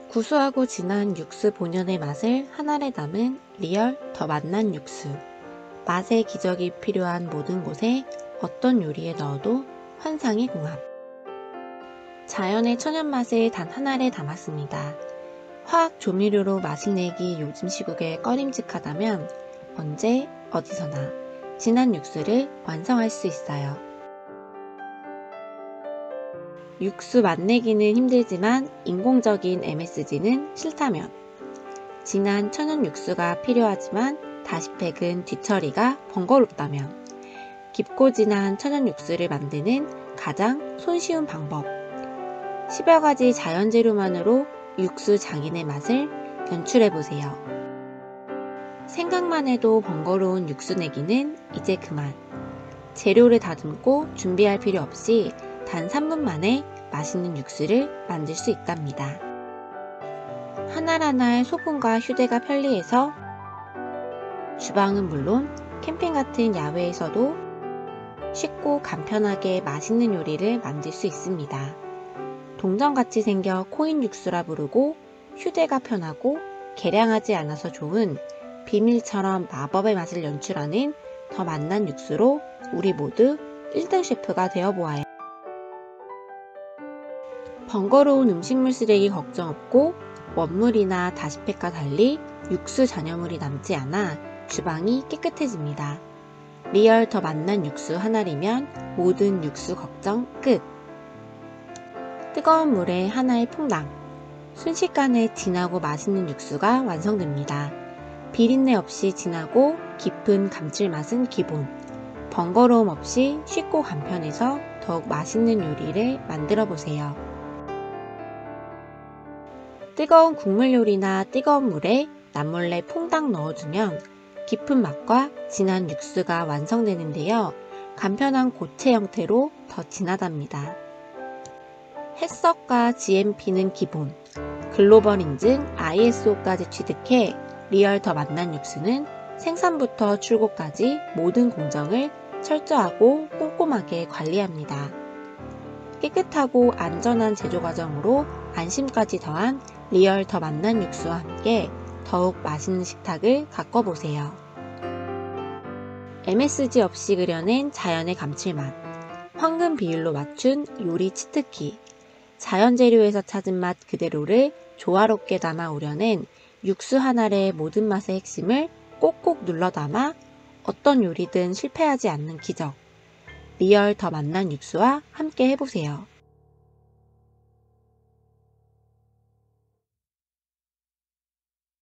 구수하고 진한 육수 본연의 맛을 한 알에 담은 리얼 더 맛난 육수. 맛의 기적이 필요한 모든 곳에 어떤 요리에 넣어도 환상의 궁합. 자연의 천연 맛을 단 한 알에 담았습니다. 화학 조미료로 맛을 내기 요즘 시국에 꺼림직하다면 언제 어디서나 진한 육수를 완성할 수 있어요. 육수 맛내기는 힘들지만 인공적인 MSG는 싫다면, 진한 천연 육수가 필요하지만 다시팩은 뒤처리가 번거롭다면, 깊고 진한 천연 육수를 만드는 가장 손쉬운 방법. 10여 가지 자연 재료만으로 육수 장인의 맛을 연출해보세요. 생각만 해도 번거로운 육수 내기는 이제 그만. 재료를 다듬고 준비할 필요 없이 단 3분 만에 맛있는 육수를 만들 수 있답니다. 한 알 한 알 소분과 휴대가 편리해서 주방은 물론 캠핑 같은 야외에서도 쉽고 간편하게 맛있는 요리를 만들 수 있습니다. 동전같이 생겨 코인 육수라 부르고 휴대가 편하고 계량하지 않아서 좋은 비밀처럼 마법의 맛을 연출하는 더 맛난 육수로 우리 모두 1등 셰프가 되어보아요. 번거로운 음식물 쓰레기 걱정 없고 원물이나 다시팩과 달리 육수 잔여물이 남지 않아 주방이 깨끗해집니다. 리얼 더 맛난 육수 한 알이면 모든 육수 걱정 끝! 뜨거운 물에 한 알 퐁당! 순식간에 진하고 맛있는 육수가 완성됩니다. 비린내 없이 진하고 깊은 감칠맛은 기본. 번거로움 없이 쉽고 간편해서 더욱 맛있는 요리를 만들어 보세요. 뜨거운 국물 요리나 뜨거운 물에 남몰래 퐁당 넣어주면 깊은 맛과 진한 육수가 완성되는데요. 간편한 고체 형태로 더 진하답니다. 햇석과 GMP는 기본, 글로벌 인증 ISO까지 취득해 리얼 더 맛난 육수는 생산부터 출고까지 모든 공정을 철저하고 꼼꼼하게 관리합니다. 깨끗하고 안전한 제조 과정으로 안심까지 더한 리얼 더 맛난 육수와 함께 더욱 맛있는 식탁을 가꿔보세요. MSG 없이 그려낸 자연의 감칠맛, 황금 비율로 맞춘 요리 치트키, 자연 재료에서 찾은 맛 그대로를 조화롭게 담아 우려낸 육수 한 알의 모든 맛의 핵심을 꼭꼭 눌러 담아 어떤 요리든 실패하지 않는 기적. 리얼 더 맛난 육수와 함께 해보세요.